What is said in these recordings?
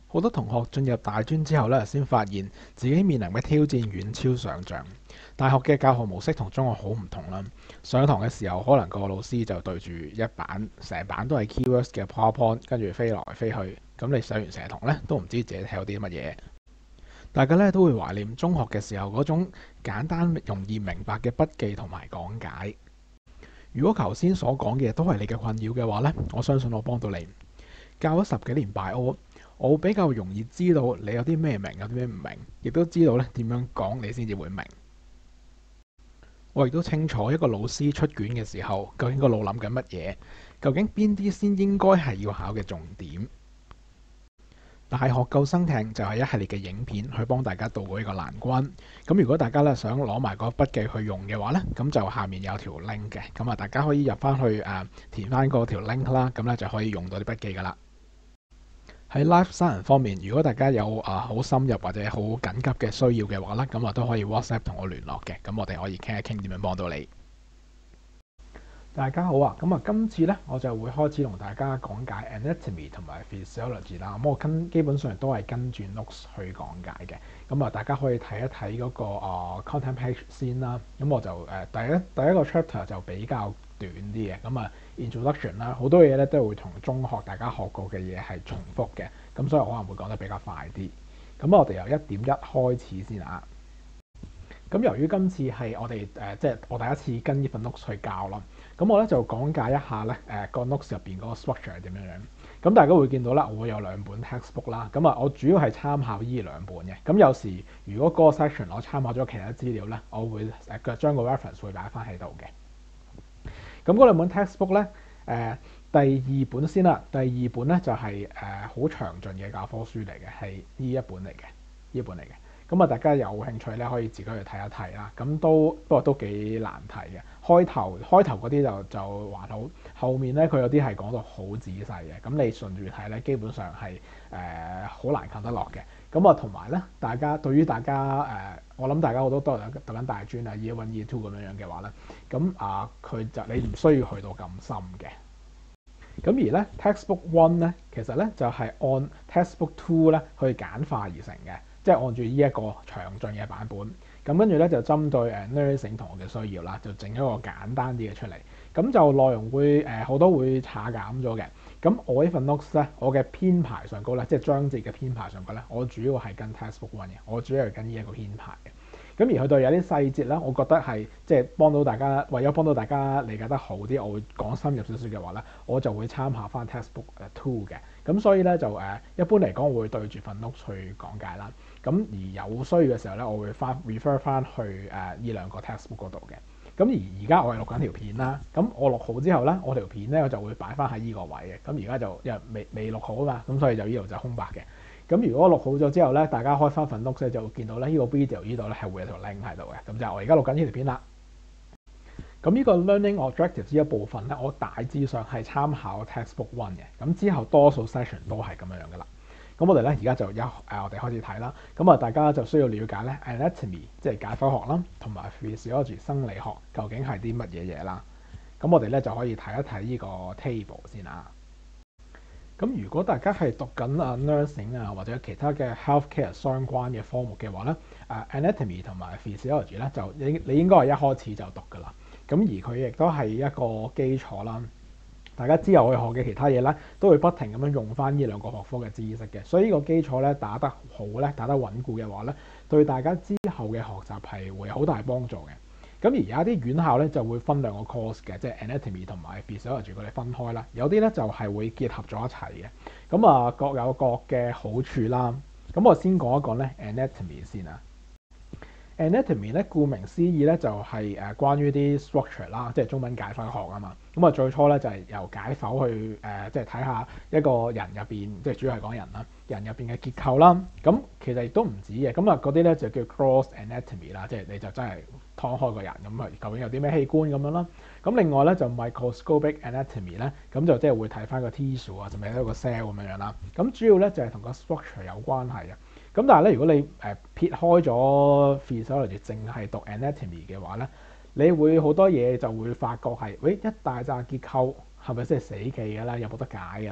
好多同學進入大專之後咧，先發現自己面臨嘅挑戰遠超想像。大學嘅教學模式同中學好唔同啦。上堂嘅時候，可能個老師就對住一版，成版都係 keywords 嘅 PowerPoint，跟住飛來飛去。咁你上完成堂咧，都唔知自己睇到啲乜嘢。大家咧都會懷念中學嘅時候嗰種簡單容易明白嘅筆記同埋講解。如果頭先所講嘅都係你嘅困擾嘅話咧，我相信我幫到你。教咗10幾年 bio，我比較容易知道你有啲咩明，有啲咩唔明，亦都知道咧點樣講你先至會明。我亦都清楚一個老師出卷嘅時候，究竟個腦諗緊乜嘢，究竟邊啲先應該係要考嘅重點。大學救生艇就係一系列嘅影片去幫大家渡過呢個難關。咁如果大家咧想攞埋個筆記去用嘅話咧，咁就下面有條 link 嘅，咁啊大家可以入翻去填翻嗰條 link 啦，咁咧就可以用到啲筆記噶啦。喺 Life Science 方面，如果大家有好深入或者好緊急嘅需要嘅話咧，咁啊都可以 WhatsApp 同我聯絡嘅，咁我哋可以傾一傾點樣幫到你。大家好啊，咁今次咧我就會開始同大家講解 anatomy 同埋 physiology 啦。咁我基本上都係跟住 notes 去講解嘅。咁大家可以睇一睇嗰個content page 先啦。咁我就第一個 chapter 就比較短啲嘅。咁introduction 啦，好多嘢咧都會同中學大家學過嘅嘢係重複嘅。咁所以我可能會講得比較快啲。咁我哋由1.1開始先啊。咁由於今次係我哋即係我第一次跟呢份 notes 去教啦，咁我咧就講解一下咧個 notes 入邊嗰個 structure 係點樣樣。咁大家會見到啦，我會有2本 textbook 啦。咁我主要係參考呢2本嘅。咁有時如果嗰個 section 我參考咗其他資料咧，我會將個 reference 會擺翻喺度嘅。咁嗰2本 textbook 咧，第2本先啦。第2本咧就係好詳盡嘅教科書嚟嘅，係呢一本嚟嘅，呢本嚟嘅。咁大家有興趣咧，可以自己去睇一睇啦。咁不過都幾難睇嘅。開頭嗰啲就還好，後面咧佢有啲係講到好仔細嘅。咁你順住睇咧，基本上係好難啃得落嘅。咁同埋咧，對於大家我諗大家好多都係讀緊大專啊 Year 1 Year 2咁樣嘅話咧，咁佢就你唔需要去到咁深嘅。咁而咧 Textbook 1咧，其實咧就係按 Textbook 2咧去簡化而成嘅。即係按住呢一個詳盡嘅版本，咁跟住咧就針對nursing 同學嘅需要啦，就整一個簡單啲嘅出嚟。咁就內容會好多會拆減咗嘅。咁我呢份 notes 咧，我嘅編排上高咧，即係章節嘅編排上高咧，我主要係跟 Textbook 1嘅，我主要係跟呢一個編排嘅。咁而去到有啲細節咧，我覺得係即係幫到大家，為咗幫到大家理解得好啲，我會講深入少少嘅話咧，我就會參考翻 Textbook 2嘅。咁所以咧就一般嚟講，我會對住份 notes 去講解啦。咁而有需要嘅時候咧，我會refer 翻去呢2個 textbook 嗰度嘅。咁而家我係錄緊條片啦。咁我錄好之後咧，我條片咧我就會擺翻喺呢個位嘅。咁而家就因為未錄好啊嘛，咁所以就呢度就空白嘅。咁如果錄好咗之後咧，大家開翻份 notes 咧，就會見到咧呢個 video 呢度咧係會有條 link 喺度嘅。咁就我而家錄緊呢條片啦。咁呢個 learning objectives 呢一部分咧，我大致上係參考 textbook 1嘅。咁之後多數 session 都係咁樣噶啦。咁我哋咧而家就我哋開始睇啦。咁大家就需要了解咧 anatomy 即係解剖學啦，同埋 physiology 生理學究竟係啲乜嘢嘢啦。咁我哋咧就可以睇一睇呢個 table 先啊。咁如果大家係讀緊nursing 或者其他嘅 healthcare 相關嘅科目嘅話咧，anatomy 同埋 physiology 咧就你應該係一開始就讀噶啦。咁而佢亦都係一個基礎啦。大家之後去學嘅其他嘢咧，都會不停咁樣用翻呢2個學科嘅知識嘅，所以呢個基礎咧打得好咧，打得穩固嘅話咧，對大家之後嘅學習係會有好大幫助嘅。咁而有一啲院校咧就會分2個 course 嘅，即係 anatomy 同埋 physiology 佢哋分開啦。有啲咧就係會結合咗一齊嘅。咁各有各嘅好處啦。咁我先講一講咧 anatomy 先啊。anatomy 咧，顧名思義咧就係關於啲 structure 啦，即係中文解剖學啊嘛。咁最初咧就係由解剖去即係睇下一個人入邊，即係主要係講人啦，人入邊嘅結構啦。咁其實亦都唔止嘅。咁嗰啲咧就叫 gross anatomy 啦，即係你就真係劏開個人咁究竟有啲咩器官咁樣啦。咁另外咧就 microscopic anatomy 咧，咁就即係會睇翻個 tissue 啊，就咪一個 cell 咁樣啦。咁主要咧就係同個 structure 有關係嘅。咁但係咧，如果你撇開咗 physiology，淨係讀 anatomy 嘅話咧，你會好多嘢就會發覺係，一大紮結構係咪真係死記嘅啦？有冇得解嘅啦？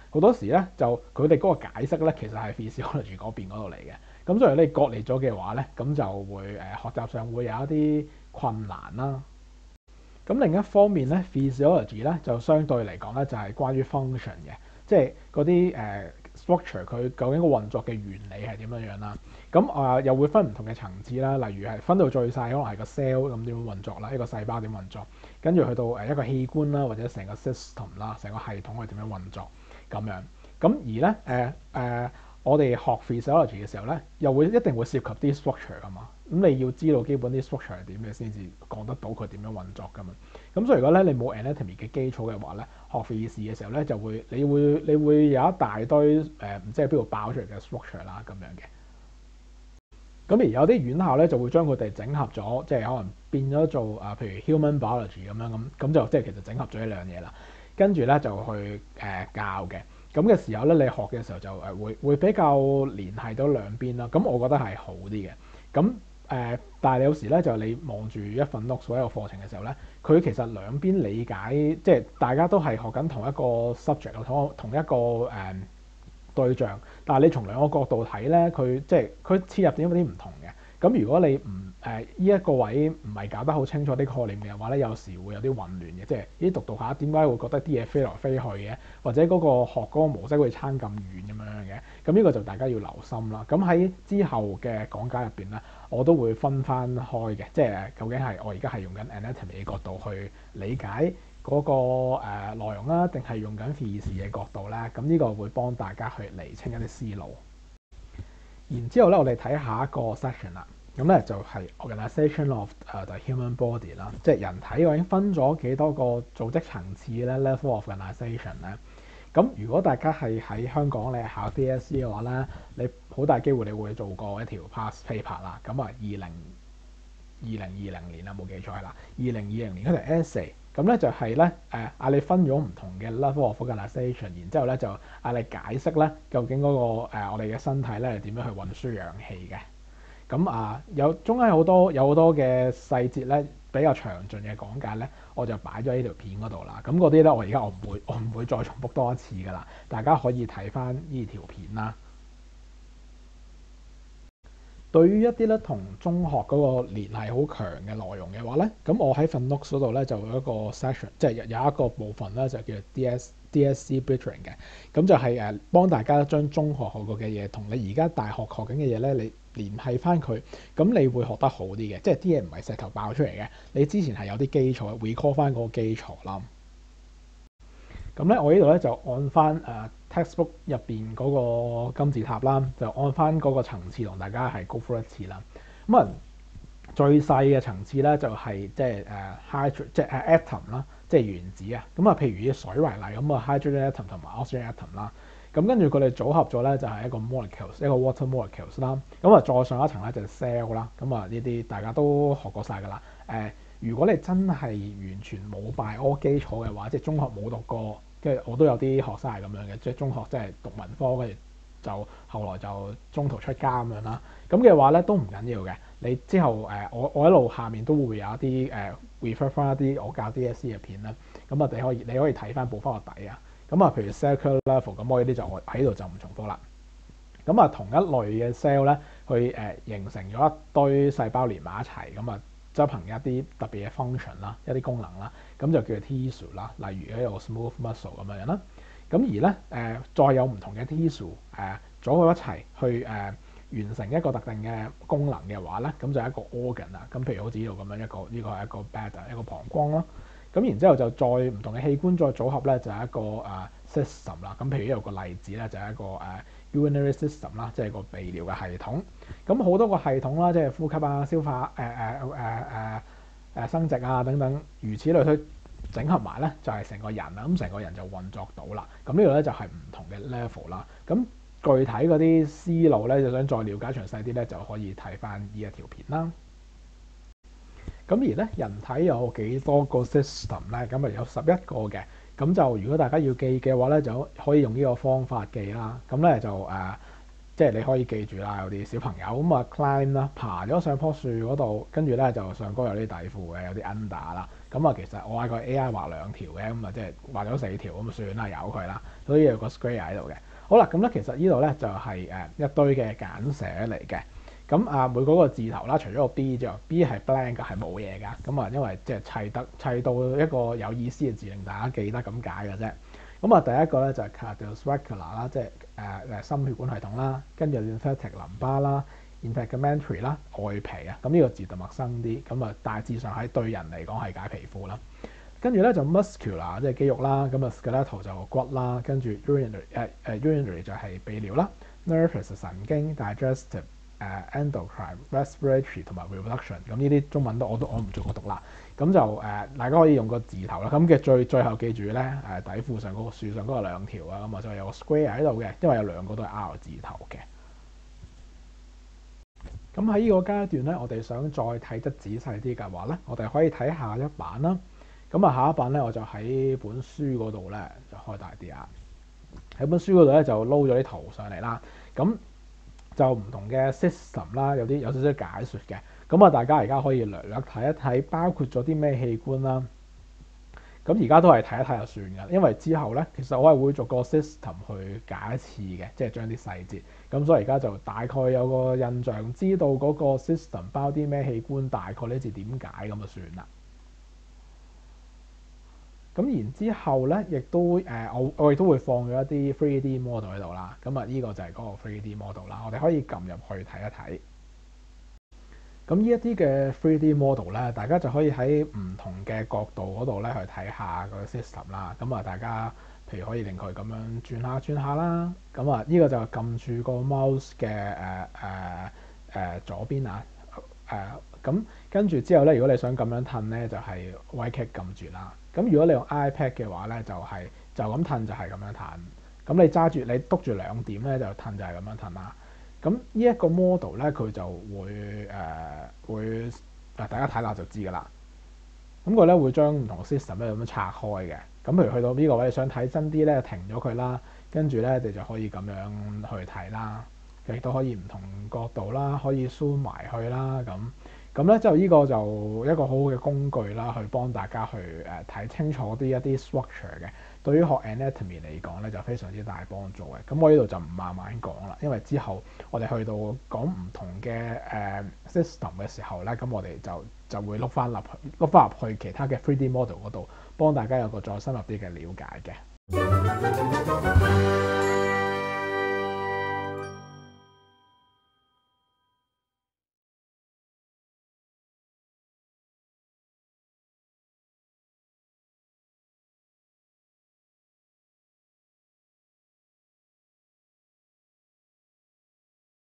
好多時咧就佢哋嗰個解釋咧其實係 physiology 嗰邊嗰度嚟嘅。咁所以你割裂咗嘅話咧，咁就會學習上會有一啲困難啦。咁另一方面咧，physiology 咧就相對嚟講咧就係關於 function 嘅，即係嗰啲structure 佢究竟個運作嘅原理係點樣樣啦。咁又會分唔同嘅層次啦，例如係分到最細可能係個 cell 咁點樣運作啦，一個細胞點運作，跟住去到一個器官啦，或者成個 system 啦，成個系統係點樣運作咁樣。咁而咧我哋學 physiology 嘅時候咧，又會一定會涉及啲 structure 噶嘛。咁你要知道基本啲 structure 係點嘅先至講得到佢點樣運作噶嘛。咁所以如果咧你冇 anatomy 嘅基礎嘅話咧，學 phys 嘅時候咧就會你會有一大堆唔知喺邊度爆出嚟嘅 structure 啦咁樣嘅。咁而有啲院校咧就會將佢哋整合咗，即係可能變咗做譬如 human biology 咁樣咁就即係其實整合咗呢兩嘢啦。跟住咧就去教嘅。咁嘅時候咧，你學嘅時候就會比較聯繫到兩邊啦。咁我覺得係好啲嘅。咁但係有時咧就你望住一份 notes 所有課程嘅時候咧，佢其實兩邊理解，即係大家都係學緊同一個 subject 同一個對象，但係你從兩個角度睇咧，佢即係佢切入點有啲唔同嘅。咁如果你唔呢一個位唔係搞得好清楚啲概念嘅話咧，有時會有啲混亂嘅，即係咦讀下點解會覺得啲嘢飛來飛去嘅，或者嗰個學嗰個模式會差咁遠咁樣嘅。咁呢個就大家要留心啦。咁喺之後嘅講解入邊咧，我都會分翻開嘅，即係究竟係我而家係用緊 anatomy 嘅角度去理解嗰個內容啦，定係用緊 phys 嘅角度咧？咁呢個會幫大家去釐清一啲思路。然之後咧，我哋睇下一個 section 啦。咁咧就係 organisation of the human body 啦，即係人體究竟分咗幾多個組織層次咧 ？level of organisation 咧。咁如果大家係喺香港你考 DSE 嘅話咧，你好大機會你會做過一條 past paper 啦。咁啊2020年啦，冇記錯係啦，2020年嗰條 essay。咁咧就係咧嗌你分咗唔同嘅 level of organisation，然之後咧就嗌你解釋咧究竟嗰個我哋嘅身體咧係點樣去運輸氧氣嘅。咁中間有好多嘅細節咧比較詳盡嘅講解咧，我就擺咗喺呢條片嗰度啦。咁嗰啲咧我而家我唔會再重複多一次噶啦，大家可以睇翻呢條片啦。對於一啲咧同中學嗰個聯繫好強嘅內容嘅話咧，咁我喺份 notes 嗰度咧就有一個 section，即係有一個部分咧就叫 DSC Bridging 嘅，咁就係幫大家將中學學過嘅嘢同你而家大學學緊嘅嘢咧，你聯繫翻佢，咁你會學得好啲嘅，即係啲嘢唔係石頭爆出嚟嘅，你之前係有啲基礎 recall 翻嗰個基礎啦。咁咧，我呢度咧就按翻textbook 入邊嗰個金字塔啦，就按翻嗰個層次同大家係 go through 一次啦。咁最細嘅層次咧就係即係即係atom 啦，即係原子啊。咁譬如以水為例，咁hydrogen atom 同埋 oxygen atom 啦。咁跟住佢哋組合咗咧就係一個 molecules，一個 water molecules 啦。咁再上一層咧就係 cell 啦。咁呢啲大家都學過晒㗎啦。如果你真係完全冇 bio 基礎嘅話，即係中學冇讀過。跟住我都有啲學生係咁樣嘅，即係中學即係讀文科，跟住就後來就中途出家咁樣啦。咁嘅話咧都唔緊要嘅。你之後我一路下面都會有一啲refer 翻一啲我教 DSE 嘅片啦。咁你可以睇翻補翻個底啊。咁譬如 cell level，咁我呢啲就我喺度就唔重複啦。咁同一類嘅 cell 咧，去形成咗一堆細胞連埋一齊，咁執行一啲特別嘅 function 啦，一啲功能啦，咁就叫做 tissue 啦。例如一個 smooth muscle 咁樣啦。咁而咧再有唔同嘅 tissue 組合一齊去完成一個特定嘅功能嘅話咧，咁就係一個 organ 啦。咁譬如好似呢度咁樣呢個係一個 bladder，一個膀胱啦。咁然之後就再唔同嘅器官再組合咧，就係一個system 啦。咁譬如呢度個例子咧，就係一個urinary system 啦，即係個泌尿嘅系統。咁好多個系統啦，即係呼吸啊、消化、生殖啊等等，如此類推，整合埋咧就係成個人啦。咁成個人就運作到啦。咁呢度咧就係唔同嘅 level 啦。咁具體嗰啲思路咧，就想再了解詳細啲咧，就可以睇翻呢一條片啦。咁而咧人體有幾多個 system 咧？咁有11個嘅。咁就如果大家要記嘅話咧，就可以用呢個方法記啦。咁咧就即係你可以記住啦。有啲小朋友咁climb啦，爬咗上棵樹嗰度，跟住咧就上高有啲底褲嘅，有啲 under 啦。 咁啊，其實我嗌個 AI 畫2條嘅，咁啊即係畫咗4條咁算啦，由佢啦。所以有個 square 喺度嘅。好啦，咁咧其實呢度咧就係一堆嘅簡寫嚟嘅。咁啊每嗰個字頭啦，除咗個 B 之外，B 係 blank 嘅，係冇嘢㗎。咁啊因為即係砌到一個有意思嘅字令大家記得咁解嘅啫。咁啊第一個咧就係 cardiovascular 啦，即係心血管系統啦，跟住 lymphatic 淋巴啦。integumentary 啦，外皮啊，咁呢個字就陌生啲，咁啊大致上喺對人嚟講係解皮膚啦。跟住咧就 muscular 即係肌肉啦，咁啊 skeletal 就骨啦，跟住 urinary 就係泌尿啦 nervous 神經 digestive endocrine respiratory 同埋 reproduction， 咁呢啲中文我唔做過讀啦。咁就大家可以用個字頭啦。咁嘅最後記住咧底褲上嗰個樹上嗰個2條啊，咁啊就有個 square 喺度嘅，因為有2個都係 R 字頭嘅。咁喺呢個階段咧，我哋想再睇得仔細啲嘅話咧，我哋可以睇下一版啦。咁啊，下一版咧，我就喺本書嗰度咧就開大啲啊。喺本書嗰度咧就撈咗啲圖上嚟啦。咁就唔同嘅 system 啦，有少少解說嘅。咁啊，大家而家可以略略睇一睇，包括咗啲咩器官啦。咁而家都係睇一睇就算㗎，因為之後咧，其實我係會逐個 system 去解一次嘅，即係將啲細節。咁所以而家就大概有個印象，知道嗰個 system 包啲咩器官，大概呢字點解咁就算啦。咁然之後咧，亦都我亦都會放咗一啲 3D model 喺度啦。咁啊，呢個就係嗰個 3D model 啦。我哋可以撳入去睇一睇。咁呢一啲嘅 3D model 咧，大家就可以喺唔同嘅角度嗰度咧去睇下個 system 啦。咁啊，大家譬如可以令佢咁樣轉下啦。咁啊，呢個就撳住個 mouse 嘅左邊啊。咁跟住之後咧，如果你想咁樣褪咧，就係 right click 撳住啦。咁如果你用 iPad 嘅話咧，就咁褪就係咁樣褪。咁你揸住你督住2點咧，就褪就係咁樣褪啦。咁呢一個 model 咧，佢就會大家睇下就知㗎啦。咁佢咧會將唔同 system 咧咁樣拆開嘅。咁譬如去到呢個位，你想睇真啲咧，停咗佢啦，跟住咧你就可以咁樣去睇啦。亦都可以唔同角度啦，可以 zoom 埋去啦。咁咧就呢個就一個好好嘅工具啦，去幫大家去睇清楚一啲 structure 嘅。對於學 anatomy 嚟講咧，就非常之大幫助嘅。咁我呢度就唔慢慢講啦，因為之後我哋去到講唔同嘅system 嘅時候咧，咁我哋就會碌翻入去其他嘅 3D model 嗰度，幫大家有個再深入啲嘅了解嘅。